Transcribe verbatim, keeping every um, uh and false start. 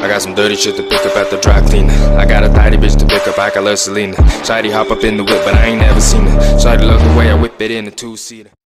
I got some dirty shit to pick up at the dry cleaner. I got a tidy bitch to pick up, I got love Selena. Shawty hop up in the whip, but I ain't never seen her. Shawty love the way I whip it in a two-seater.